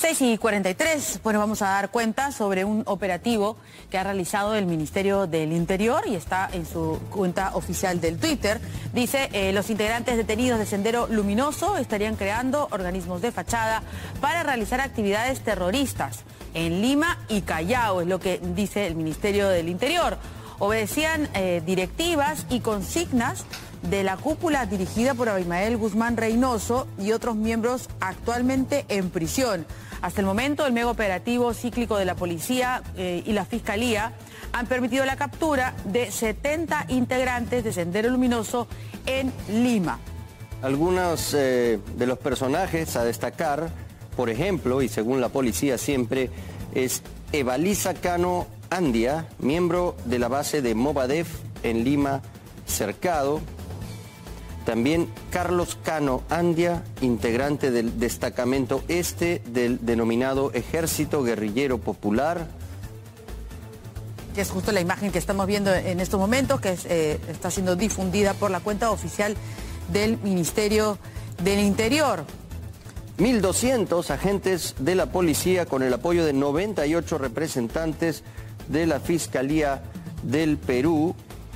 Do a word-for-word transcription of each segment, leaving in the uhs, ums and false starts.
seis y cuarenta y tres, bueno, vamos a dar cuenta sobre un operativo que ha realizado el Ministerio del Interior y está en su cuenta oficial del Twitter. Dice, eh, los integrantes detenidos de Sendero Luminoso estarían creando organismos de fachada para realizar actividades terroristas en Lima y Callao, es lo que dice el Ministerio del Interior. Obedecían eh, directivas y consignas de la cúpula dirigida por Abimael Guzmán Reynoso y otros miembros actualmente en prisión. Hasta el momento, el mega operativo cíclico de la policía eh, y la fiscalía han permitido la captura de setenta integrantes de Sendero Luminoso en Lima. Algunos eh, de los personajes a destacar, por ejemplo, y según la policía siempre, es Evalisa Cano Andia, miembro de la base de Movadef en Lima Cercado. También Carlos Cano Andia, integrante del destacamento este del denominado Ejército Guerrillero Popular. Que es justo la imagen que estamos viendo en estos momentos, que es, eh, está siendo difundida por la cuenta oficial del Ministerio del Interior. mil doscientos agentes de la policía con el apoyo de noventa y ocho representantes de la Fiscalía del Perú.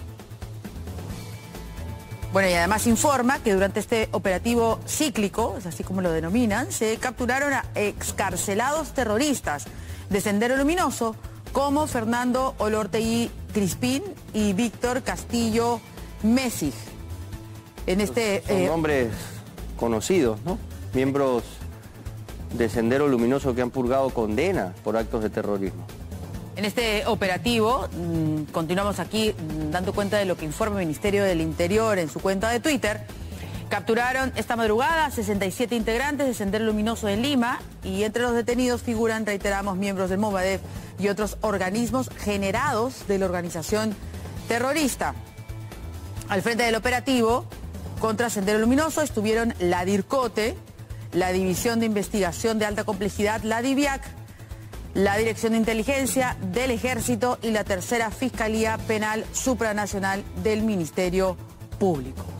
Bueno, y además informa que durante este operativo cíclico, es así como lo denominan, se capturaron a excarcelados terroristas de Sendero Luminoso como Fernando Olortegui Crispín y Víctor Castillo Mesig. En este, Son eh... nombres conocidos, ¿no? Miembros de Sendero Luminoso que han purgado condena por actos de terrorismo. En este operativo, mmm, continuamos aquí mmm, dando cuenta de lo que informa el Ministerio del Interior en su cuenta de Twitter. Capturaron esta madrugada sesenta y siete integrantes de Sendero Luminoso en Lima y entre los detenidos figuran, reiteramos, miembros del Movadef y otros organismos generados de la organización terrorista. Al frente del operativo contra Sendero Luminoso estuvieron la DIRCOTE, la División de Investigación de Alta Complejidad, la DIVIAC, la Dirección de Inteligencia del Ejército y la Tercera Fiscalía Penal Supranacional del Ministerio Público.